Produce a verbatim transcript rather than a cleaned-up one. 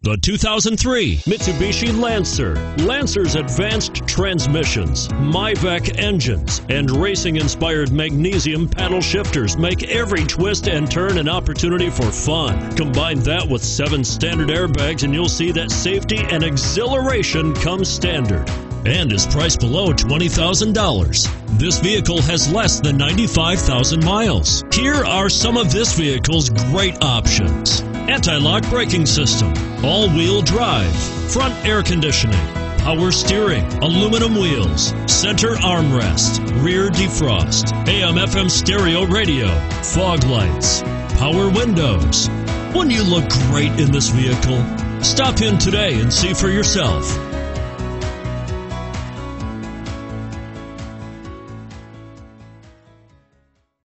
The two thousand three Mitsubishi Lancer. Lancer's advanced transmissions, Myvec engines, and racing-inspired magnesium paddle shifters make every twist and turn an opportunity for fun. Combine that with seven standard airbags and you'll see that safety and exhilaration come standard, and is priced below twenty thousand dollars. This vehicle has less than ninety-five thousand miles. Here are some of this vehicle's great options: anti-lock braking system, all-wheel drive, front air conditioning, power steering, aluminum wheels, center armrest, rear defrost, A M F M stereo radio, fog lights, power windows. Wouldn't you look great in this vehicle? Stop in today and see for yourself.